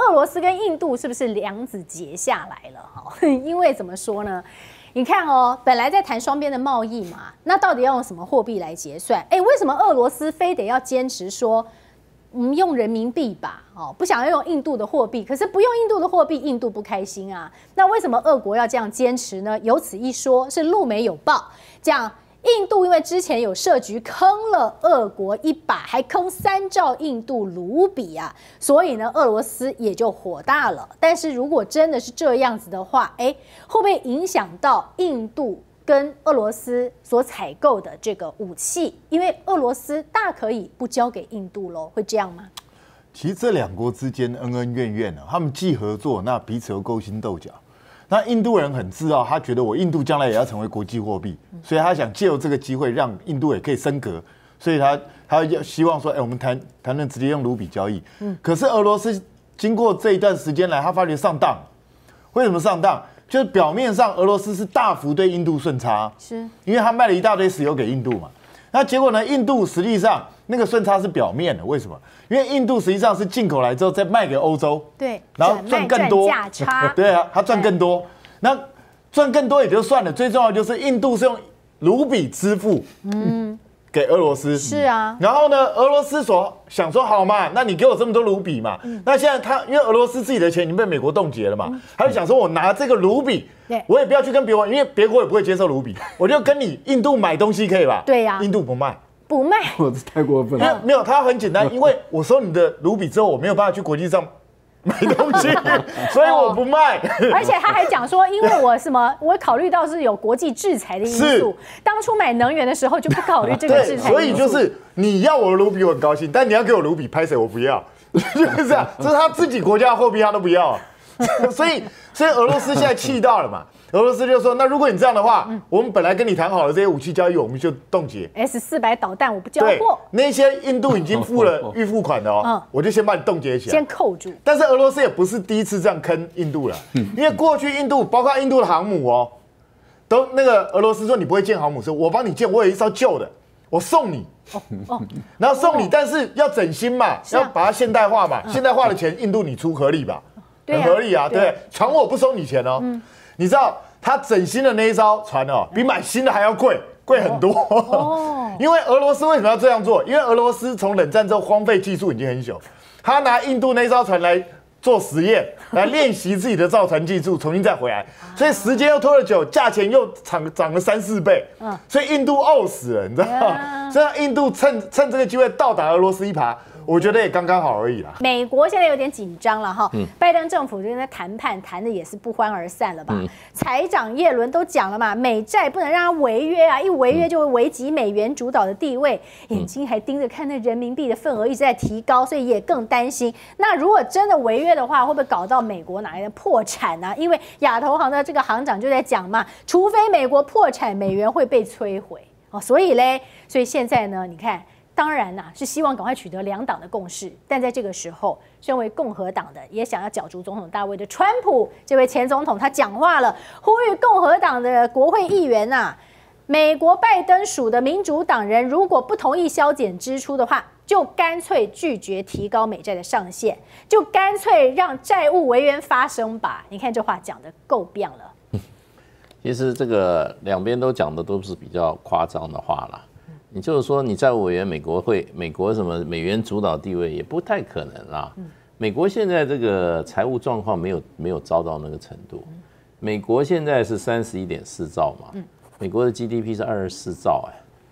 俄罗斯跟印度是不是梁子结下来了？哈，因为怎么说呢？你看哦，本来在谈双边的贸易嘛，那到底要用什么货币来结算？哎，为什么俄罗斯非得要坚持说，用人民币吧？哦，不想要用印度的货币，可是不用印度的货币，印度不开心啊。那为什么俄国要这样坚持呢？有此一说，是路媒有报讲。印度因为之前有设局坑了俄国一把，还坑3兆印度卢比啊，所以呢，俄罗斯也就火大了。但是如果真的是这样子的话，会不会影响到印度跟俄罗斯所采购的这个武器？因为俄罗斯大可以不交给印度喽，会这样吗？ 其实这两国之间恩恩怨怨啊，他们既合作，那彼此又勾心斗角。那印度人很自傲，他觉得我印度将来也要成为国际货币，所以他想借由这个机会让印度也可以升格，所以他希望说，我们谈论直接用卢比交易。可是俄罗斯经过这一段时间来，他发觉上当。为什么上当？就是表面上俄罗斯是大幅对印度顺差，是因为他卖了一大堆石油给印度嘛。那结果呢？印度实际上那个顺差是表面的，为什么？因为印度实际上是进口来之后再卖给欧洲， 对， 然后赚更多， 价差， 对啊，他赚更多。那赚更多也就算了，最重要的就是印度是用卢比支付，给俄罗斯， 是啊。 然后呢，俄罗斯想说好嘛，那你给我这么多卢比嘛，那现在因为俄罗斯自己的钱已经被美国冻结了嘛，他就想说我拿这个卢比。我也不要去跟别国，因为别国也不会接受卢比，我就跟你印度买东西可以吧？ 对呀， 印度不卖， 我这太过分了。 没有，他很简单，因为我收你的卢比之后，我没有办法去国际上买东西，所以我不卖。 而且他还讲说，因为我考虑到是有国际制裁的因素，当初买能源的时候就不考虑这个制裁因素。 所以就是你要我的卢比，我很高兴，但你要给我卢比，拍谁我不要，就是这样，这是他自己国家的货币，他都不要。所以俄罗斯现在气到了嘛？俄罗斯就说：“那如果你这样的话，我们本来跟你谈好了这些武器交易，我们就冻结。 S-400导弹我不交货， 那些印度已经付了预付款的哦，我就先把你冻结起来， 先扣住。 但是俄罗斯也不是第一次这样坑印度了，因为过去印度包括印度的航母哦，都那个俄罗斯说你不会建航母，说我帮你建，我有一艘旧的，我送你。”然后送你，但是要整新嘛，要把它现代化嘛，现代化的钱印度你出合理吧？很合理啊，对，船我不收你钱哦。你知道他整新的那一艘船哦，比买新的还要贵很多。因为俄罗斯为什么要这样做？因为俄罗斯从冷战之后荒废技术已经很久，他拿印度那艘船来做实验，来练习自己的造船技术，重新再回来，所以时间又拖了久，价钱又涨了3-4倍，所以印度呕死了，你知道吗？所以印度趁这个机会倒打俄罗斯一耙。我觉得也刚刚好而已啦。 美国现在有点紧张了哈，拜登政府就在谈判，谈的也是不欢而散了吧？财长耶伦都讲了嘛，美债不能让它违约啊，一违约就会危及美元主导的地位，眼睛还盯着看那人民币的份额一直在提高，所以也更担心。那如果真的违约的话，会不会搞到美国哪来的破产啊？因为亚投行的这个行长就在讲嘛，除非美国破产，美元会被摧毁哦。所以现在呢，你看。当然啦，是希望赶快取得两党的共识，但在这个时候，身为共和党的也想要角逐总统大位的川普这位前总统，他讲话了，呼吁共和党的国会议员美国拜登属的民主党人如果不同意削减支出的话，就干脆拒绝提高美债的上限，就干脆让债务违约发生吧。你看这话讲得够棒了。 其实这个两边都讲的都是比较夸张的话啦。你就是说，你债务违约，美国什么美元主导地位也不太可能啦。美国现在这个财务状况没有糟到那个程度。美国现在是31.4兆嘛，美国的 GDP 是24兆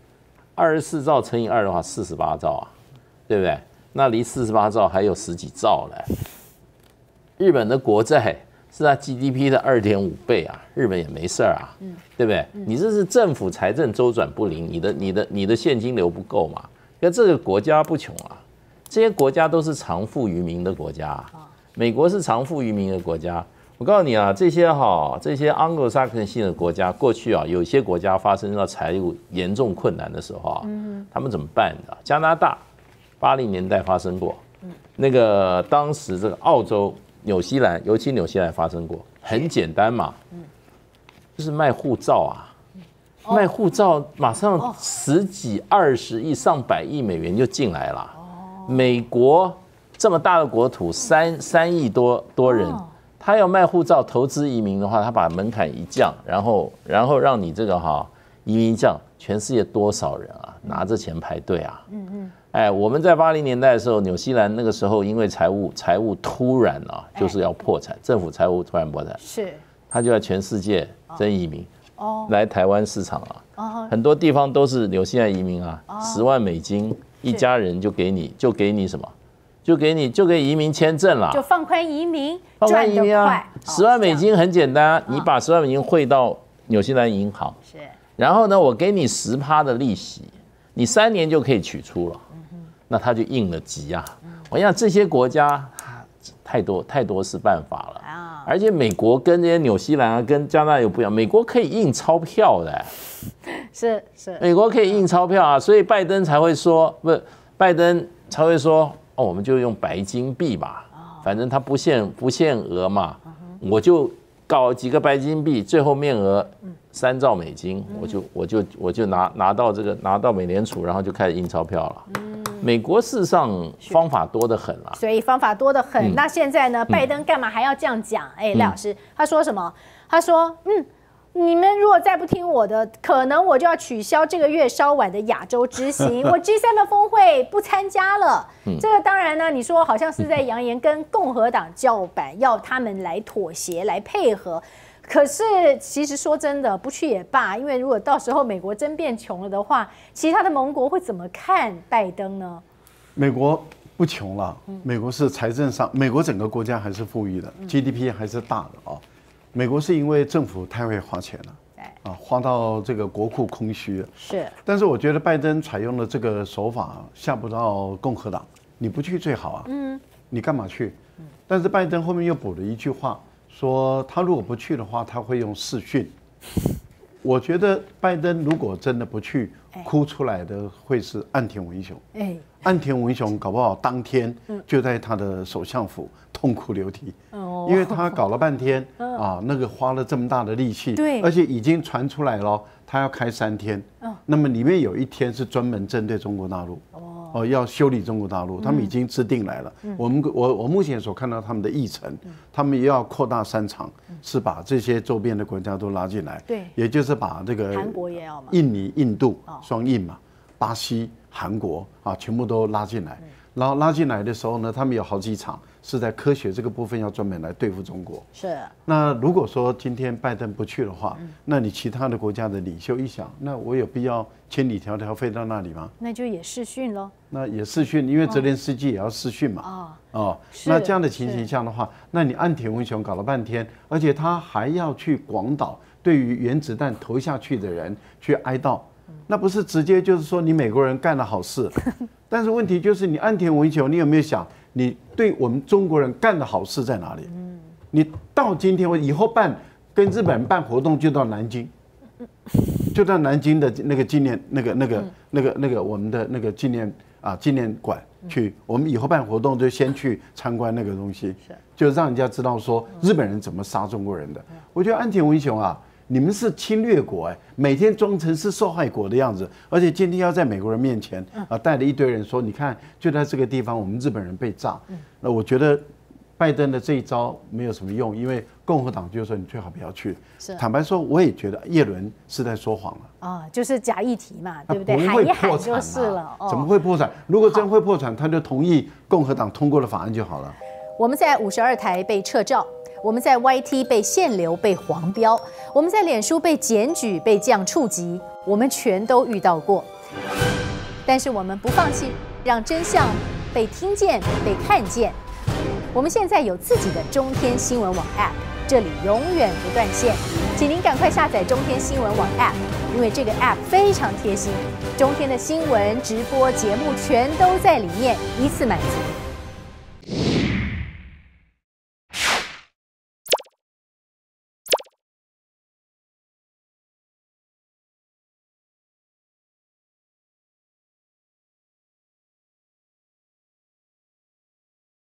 ，24兆乘以2的话48兆啊，对不对？那离48兆还有10几兆嘞。日本的国债是它 GDP 的2.5倍啊，日本也没事啊，对不对？你这是政府财政周转不灵，你的现金流不够嘛？那这个国家不穷啊，这些国家都是常富于民的国家，美国是常富于民的国家。我告诉你啊，这些 Anglo-Saxon 性的国家，过去有些国家发生到财务严重困难的时候他们怎么办的？加拿大80年代发生过，那个当时这个澳洲。纽西兰，尤其纽西兰发生过，很简单嘛，就是卖护照卖护照马上10几、20亿、上百亿美元就进来了。美国这么大的国土，3亿多人，他要卖护照投资移民的话，他把门槛一降，然后让你这个移民降，全世界多少人啊拿着钱排队啊？哎，我们在80年代的时候，纽西兰那个时候因为财务突然就是要破产，政府财务突然破产，是，他就在全世界征移民，来台湾市场很多地方都是纽西兰移民10万美金一家人就给你什么？就给移民签证啦， 就放宽移民， 赚得快。10万美金很简单，你把10万美金汇到纽西兰银行，是，然后呢，我给你10%的利息，你3年就可以取出了，那他就应了急啊！我想这些国家太多是办法了啊，而且美国跟这些纽西兰跟加拿大又不一样，美国可以印钞票的， 是， 美国可以印钞票啊，所以拜登才会说，我们就用白金币吧，反正它不限额嘛，我就搞几个白金币，最后面额3兆美金，我就拿到美联储，然后就开始印钞票了。美国事实上方法多得很啊， 所以方法多得很。那现在呢，拜登干嘛还要这样讲？哎，赖老师，他说什么？他说，你们如果再不听我的，可能我就要取消这个月稍晚的亚洲之行，我 G7 的峰会不参加了。这个当然呢，你说好像是在扬言跟共和党叫板，要他们来妥协、来配合。可是其实说真的，不去也罢，因为如果到时候美国真变穷了的话，其他的盟国会怎么看拜登呢？ 美国不穷了，美国是财政上，美国整个国家还是富裕的 ，GDP 还是大的啊。美国是因为政府太会花钱了，花到这个国库空虚了。是，但是我觉得拜登采用的这个手法吓不到共和党，你不去最好啊，你干嘛去？但是拜登后面又补了一句话，说他如果不去的话，他会用视讯。我觉得拜登如果真的不去，哭出来的会是岸田文雄。岸田文雄搞不好当天就在他的首相府痛哭流涕，因为他搞了半天那个花了这么大的力气，而且已经传出来了，他要开3天，那么里面有1天是专门针对中国大陆，要修理中国大陆，他们已经制定来了。我目前所看到他们的议程，他们也要扩大3场，是把这些周边的国家都拉进来，也就是把这个韩国也要嘛， 印尼、印度双印嘛，巴西、韩国全部都拉进来。然后拉进来的时候呢，他们有好几场是在科学这个部分要专门来对付中国。是。那如果说今天拜登不去的话，那你其他的国家的领袖一想，那我有必要千里迢迢飞到那里吗？ 那就也视讯咯。 那也视讯，因为泽连斯基也要视讯嘛。那这样的情形下的话，那你岸田文雄搞了半天，而且他还要去广岛对于原子弹投下去的人去哀悼，那不是直接就是说你美国人干了好事？但是问题就是你岸田文雄，你有没有想，你对我们中国人干的好事在哪里？你到今天以后跟日本人办活动就到南京，就到南京的那个纪念我们的那个纪念馆去。我们以后办活动就先去参观那个东西，就让人家知道说日本人怎么杀中国人的。我觉得岸田文雄你们是侵略国每天装成是受害国的样子，而且今天要在美国人面前带了一堆人说，你看就在这个地方，我们日本人被炸。那我觉得拜登的这一招没有什么用，因为共和党就说你最好不要去。坦白说，我也觉得叶伦是在说谎了就是假议题嘛，对不对？ 喊一喊就是了。怎么会破产？如果真会破产，他就同意共和党通过的法案就好了。 我们在52台被撤照。我们在 YT 被限流、被黄标，我们在脸书被检举、被降触及，我们全都遇到过。但是我们不放弃，让真相被听见、被看见。我们现在有自己的中天新闻网 App， 这里永远不断线。请您赶快下载中天新闻网 App， 因为这个 App 非常贴心，中天的新闻、直播节目全都在里面，一次满足。